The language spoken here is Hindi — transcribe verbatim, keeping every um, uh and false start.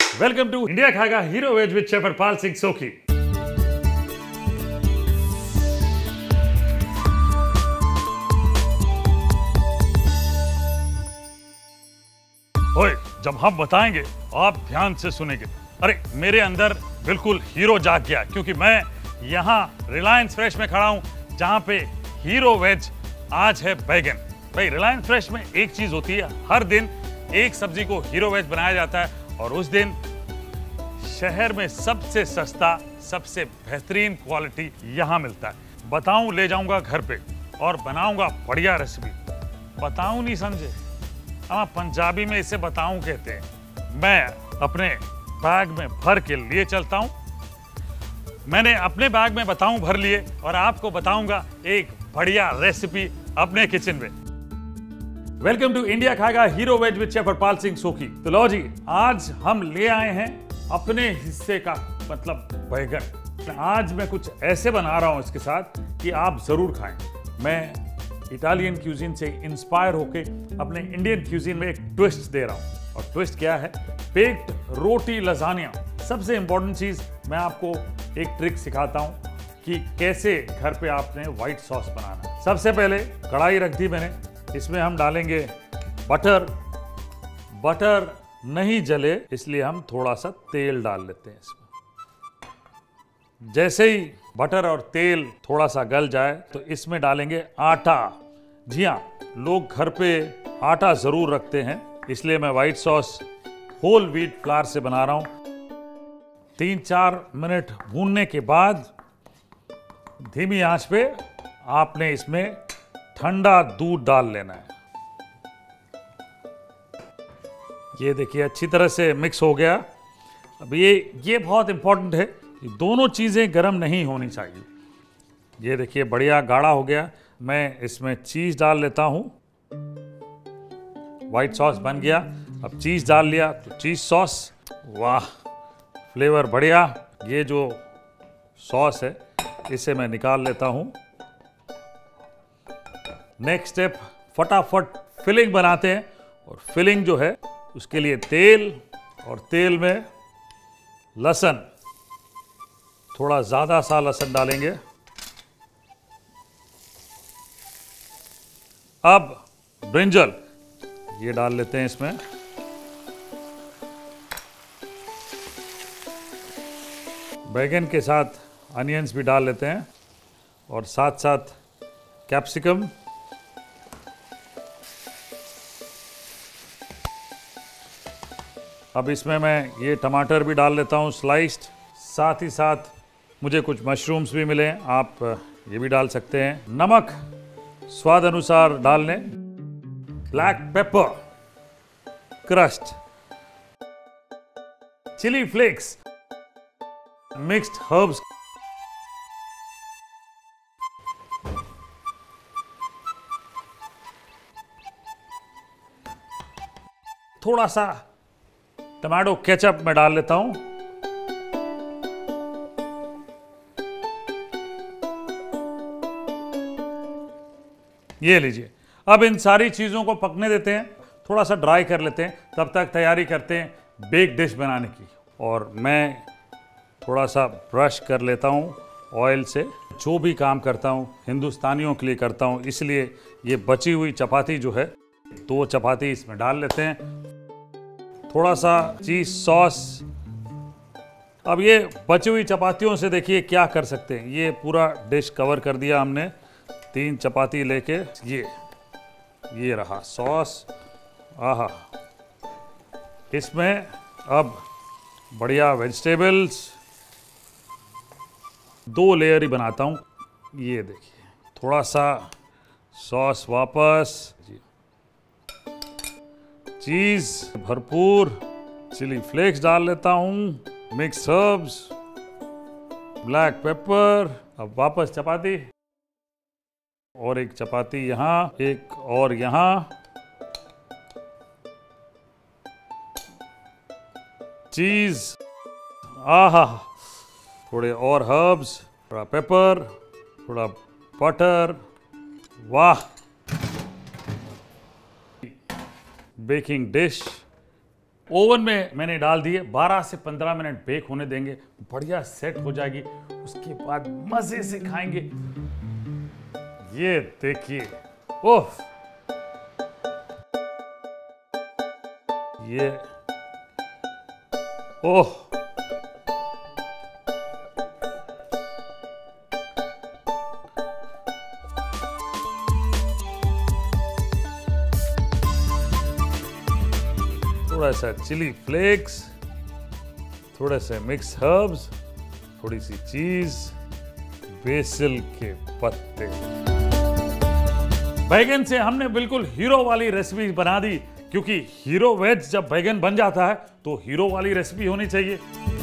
वेलकम टू इंडिया खाएगा hero veg with chef Harpal Singh Sokhi. ओए, जब हम बताएंगे आप ध्यान से सुनेंगे। अरे मेरे अंदर बिल्कुल हीरो जाग गया, क्योंकि मैं यहाँ रिलायंस फ्रेश में खड़ा हूँ, जहाँ पे हीरो वेज आज है बैगन। भाई रिलायंस फ्रेश में एक चीज होती है, हर दिन एक सब्जी को हीरो वेज बनाया जाता है, और उस दिन शहर में सबसे सस्ता, सबसे बेहतरीन क्वालिटी यहाँ मिलता है। बताऊं, ले जाऊंगा घर पे और बनाऊंगा बढ़िया रेसिपी। बताऊं नहीं समझे, हम पंजाबी में इसे बताऊं कहते हैं। मैं अपने बैग में भर के लिए चलता हूं। मैंने अपने बैग में बताऊं भर लिए, और आपको बताऊंगा एक बढ़िया रेसिपी अपने किचन में। वेलकम टू इंडिया खाएगा hero veg with chef Harpal Singh Sokhi. तो लो जी, आज हम ले आए हैं अपने हिस्से का, मतलब बैगन। आज मैं कुछ ऐसे बना रहा हूं इसके साथ कि आप जरूर खाएं। मैं इटालियन क्यूजीन से इंस्पायर होके अपने इंडियन क्यूजीन में एक ट्विस्ट दे रहा हूं। और ट्विस्ट क्या है? Baked roti lasagna. सबसे इंपॉर्टेंट चीज, मैं आपको एक ट्रिक सिखाता हूं कि कैसे घर पे आपने व्हाइट सॉस बनाना है। सबसे पहले कढ़ाई रख दी मैंने, इसमें हम डालेंगे बटर। बटर नहीं जले इसलिए हम थोड़ा सा तेल डाल लेते हैं इसमें। जैसे ही बटर और तेल थोड़ा सा गल जाए तो इसमें डालेंगे आटा। जी हाँ, लोग घर पे आटा जरूर रखते हैं, इसलिए मैं white sauce whole wheat flour से बना रहा हूं। तीन चार मिनट भूनने के बाद धीमी आंच पे आपने इसमें ठंडा दूध डाल लेना है। ये देखिए अच्छी तरह से मिक्स हो गया। अब ये ये बहुत इंपॉर्टेंट है कि दोनों चीज़ें गर्म नहीं होनी चाहिए। ये देखिए बढ़िया गाढ़ा हो गया। मैं इसमें चीज़ डाल लेता हूँ। व्हाइट सॉस बन गया। अब चीज़ डाल लिया तो चीज़ सॉस। वाह, फ्लेवर बढ़िया। ये जो सॉस है इसे मैं निकाल लेता हूँ। नेक्स्ट स्टेप, फटाफट फिलिंग बनाते हैं। और फिलिंग जो है उसके लिए तेल, और तेल में लहसुन, थोड़ा ज़्यादा सा लहसुन डालेंगे। अब ब्रिंजल ये डाल लेते हैं इसमें। बैगन के साथ अनियंस भी डाल लेते हैं, और साथ साथ कैप्सिकम। अब इसमें मैं ये टमाटर भी डाल लेता हूँ स्लाइस्ड। साथ ही साथ मुझे कुछ मशरूम्स भी मिले, आप ये भी डाल सकते हैं। नमक स्वाद अनुसार डाल लें। Black pepper crust, chilli flakes, mixed herbs. थोड़ा सा टमाटो केचप में डाल लेता हूं। ये लीजिए। अब इन सारी चीजों को पकने देते हैं, थोड़ा सा ड्राई कर लेते हैं। तब तक तैयारी करते हैं बेक डिश बनाने की। और मैं थोड़ा सा ब्रश कर लेता हूं ऑयल से। जो भी काम करता हूं हिंदुस्तानियों के लिए करता हूं, इसलिए ये बची हुई चपाती जो है, दो चपाती इसमें डाल लेते हैं। थोड़ा सा चीज सॉस। अब ये बची हुई चपातियों से देखिए क्या कर सकते हैं। ये पूरा डिश कवर कर दिया हमने। तीन चपाती लेके ये ये रहा सॉस। आहा, इसमें अब बढ़िया वेजिटेबल्स। दो लेयर ही बनाता हूँ। ये देखिए, थोड़ा सा सॉस वापस, चीज भरपूर, चिली फ्लेक्स डाल लेता हूं, मिक्स हर्ब्स, ब्लैक पेपर। अब वापस चपाती, और एक चपाती यहां, एक और यहां। चीज, आहा, थोड़े और हर्ब्स, थोड़ा पेपर, थोड़ा बटर। वाह, बेकिंग डिश ओवन में मैंने डाल दिए, बारह से पंद्रह मिनट बेक होने देंगे, बढ़िया सेट हो जाएगी। उसके बाद मजे से खाएंगे। ये देखिए, ओह ये ओह थोड़ा सा चिली फ्लेक्स, थोड़ा सा मिक्स हर्ब्स, थोड़ी सी चीज, बेसिल के पत्ते। बैगन से हमने बिल्कुल हीरो वाली रेसिपी बना दी, क्योंकि हीरो वेज जब बैगन बन जाता है तो हीरो वाली रेसिपी होनी चाहिए।